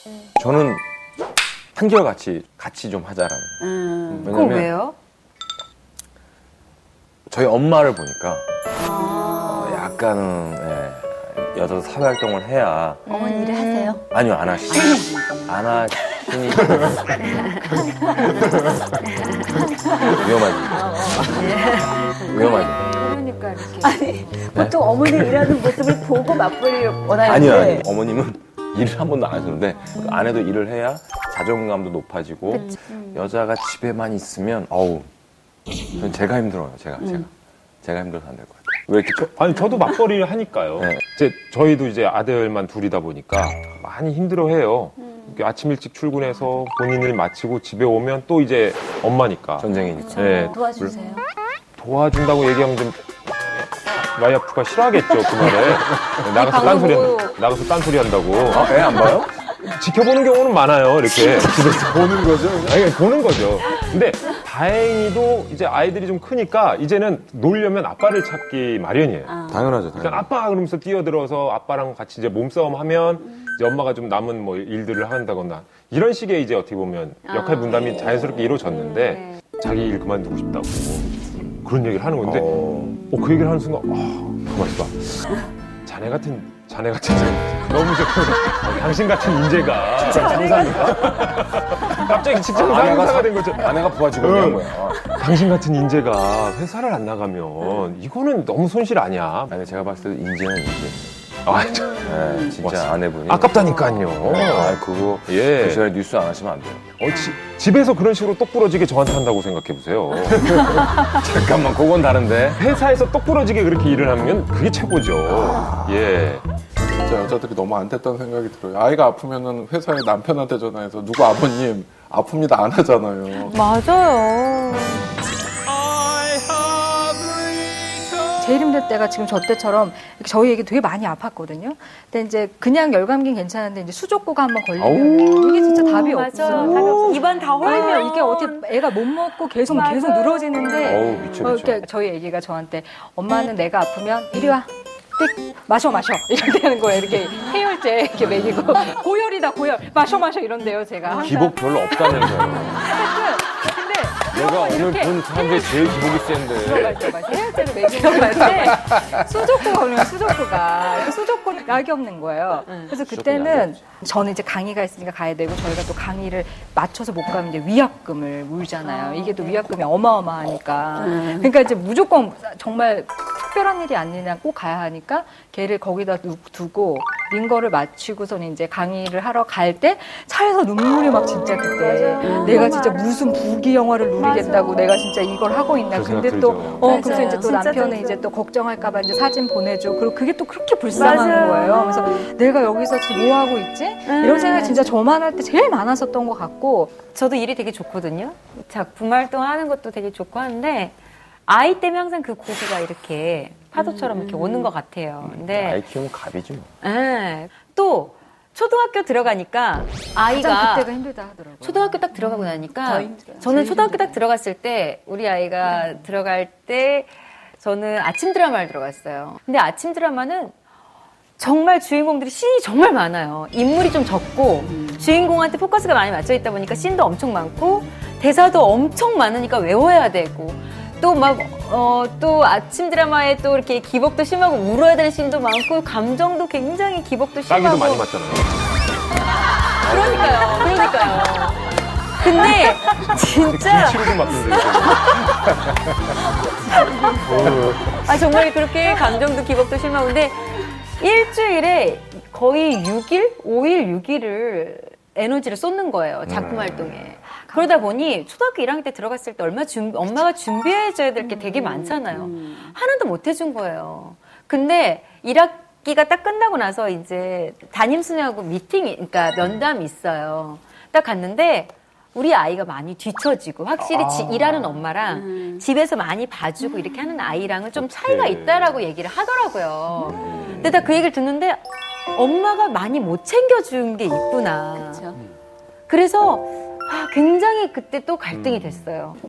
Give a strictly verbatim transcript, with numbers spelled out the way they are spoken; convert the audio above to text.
저는 한결같이 같이 좀 하자라는. 음, 그건 왜요? 저희 엄마를 보니까 아. 어, 약간은 예, 여자도 사회활동을 해야. 어머니 일을 하세요? 아니요, 안 하시니. 안 하시니. 위험하지. 위험하지. 그러니까 이렇게. 아니, 보통 어머니 일하는 모습을 보고 맞벌이를 원하는데. 아니요, 아니요. 어머님은 일을 한 번도 안 하셨는데 아내도 일을 해야 자존감도 높아지고 음. 여자가 집에만 있으면 어우, 전 제가 힘들어요. 제가 음. 제가 제가 힘들어서 안 될 것 같아요. 왜 이렇게 저, 아니 저도 맞벌이를 하니까요. 네. 이제 저희도 이제 아들만 둘이다 보니까 많이 힘들어해요. 음. 아침 일찍 출근해서 본인 일 마치고 집에 오면 또 이제 엄마니까. 전쟁이니까. 네. 도와주세요. 도와준다고 얘기하면 좀 와이프가 싫어하겠죠, 그 말에. 나가서 딴소리, 한, 나가서 딴소리 한다고. 아, 애 안 봐요? 지켜보는 경우는 많아요, 이렇게. 집에서. 보는 거죠? 아니, 보는 거죠. 근데 다행히도 이제 아이들이 좀 크니까 이제는 놀려면 아빠를 찾기 마련이에요. 아. 당연하죠, 그러니까 당연하죠. 아빠 그러면서 뛰어들어서 아빠랑 같이 이제 몸싸움 하면 이제 엄마가 좀 남은 뭐 일들을 한다거나 이런 식의 이제 어떻게 보면 역할 분담이 자연스럽게 이루어졌는데 자기 일 그만두고 싶다고 그런 얘기를 하는 건데 어... 어, 그 얘기를 하는 순간 아, 가만 있어봐. 자네 같은 자네 같은 너무 좋고 어, 당신 같은 인재가 직장 상사입니까? 갑자기 직장 아, 상사가 된 거죠. 아내가 부하 직원이란 응. 거야. 당신 같은 인재가 회사를 안 나가면 이거는 너무 손실 아니야. 아니 제가 봤을 때 인재는 인재. 아, 저, 네, 진짜 맞습니다. 아내분이. 아깝다니까요. 아, 그거 예. 그 시간에 뉴스 안 하시면 안 돼요. 어, 지, 집에서 그런 식으로 똑 부러지게 저한테 한다고 생각해 보세요. 잠깐만, 그건 다른데. 회사에서 똑 부러지게 그렇게 일을 하면 그게 최고죠. 예. 진짜 여자들이 너무 안 됐다는 생각이 들어요. 아이가 아프면은 회사에 남편한테 전화해서 누구 아버님 아픕니다 안 하잖아요. 맞아요. 제일 힘들 때가 지금 저 때처럼 이렇게 저희 애기 되게 많이 아팠거든요. 근데 이제 그냥 열감기는 괜찮은데 이제 수족구가 한번 걸리면 이게 진짜 답이 없어. 답이 없어. 입안 다 빨면 홀면 이게 어떻게 애가 못 먹고 계속 맞아요. 계속 늘어지는데 어우, 미쳐, 어, 미쳐. 이렇게 저희 애기가 저한테 엄마는 내가 아프면 이리 와. 띡 마셔 마셔 이렇게 하는 거예요. 이렇게 해열제 이렇게 먹이고 고열이다 고열 마셔 마셔 이런데요. 제가 항상. 기복 별로 없다면서요. 근데 내가 오늘 이렇게 본 사람들이 제일 기복이 센데. 맞아, 맞아. 해열제를 먹이고 갈때 수족구가 걸리면 수족구가 수족구 약이 없는 거예요. 그래서 그때는 저는 이제 강의가 있으니까 가야 되고 저희가 또 강의를 맞춰서 못 가면 이제 위약금을 물잖아요. 이게 또 위약금이 어마어마하니까. 그러니까 이제 무조건 정말 특별한 일이 아니냐 꼭 가야 하니까 걔를 거기다 두고 링거를 마치고서는 이제 강의를 하러 갈 때 차에서 눈물이 막 진짜 그때 맞아. 내가 진짜 무슨 부귀 영화를 누리겠다고 맞아. 내가 진짜 이걸 하고 있나. 그 근데 생각 또 들죠. 어 맞아요. 그래서 이제 또 진짜 남편은 들죠. 이제 또 걱정할까봐 이제 사진 보내줘. 그리고 그게 또 그렇게 불쌍한 맞아요. 거예요. 그래서 내가 여기서 지금 뭐 하고 있지? 이런 생각이 진짜 저만 할 때 제일 많았었던 것 같고. 저도 일이 되게 좋거든요. 작품 활동하는 것도 되게 좋고 하는데 아이 때문에 항상 그 고수가 이렇게 파도처럼 이렇게 오는 것 같아요. 근데 아이 키우면 갑이지 뭐. 예. 또 초등학교 들어가니까 아이가 가장 그때가 힘들다 하더라고요. 초등학교 딱 들어가고 나니까 더 힘들어요. 저는 제일 초등학교 힘들어요. 딱 들어갔을 때 우리 아이가 들어갈 때 저는 아침 드라마를 들어갔어요. 근데 아침 드라마는 정말 주인공들이 씬이 정말 많아요. 인물이 좀 적고 주인공한테 포커스가 많이 맞춰 있다 보니까 씬도 엄청 많고 대사도 엄청 많으니까 외워야 되고 또 막 어 또 아침 드라마에 또 이렇게 기복도 심하고 울어야 되는 씬도 많고 감정도 굉장히 기복도 심하고 따기도 많이 맞잖아요. 그러니까요. 그러니까요. 근데 진짜 치료도 맞던데. 아 정말 그렇게 감정도 기복도 심하고 근데 일주일에 거의 육 일, 오 일, 육 일을 에너지를 쏟는 거예요. 작품 활동에. 그러다 보니 초등학교 일 학년 때 들어갔을 때 얼마 준, 엄마가 준비해줘야 될 게 되게 많잖아요. 하나도 못 해준 거예요. 근데 일 학기가 딱 끝나고 나서 이제 담임선생하고 미팅이, 그러니까 면담이 있어요. 딱 갔는데 우리 아이가 많이 뒤처지고 확실히 지, 일하는 엄마랑 음. 집에서 많이 봐주고 이렇게 하는 아이랑은 좀 차이가 있다라고 얘기를 하더라고요. 음. 근데 나 그 얘기를 듣는데 엄마가 많이 못 챙겨준 게 있구나. 그쵸. 그래서 아, 굉장히 그때 또 갈등이 됐어요.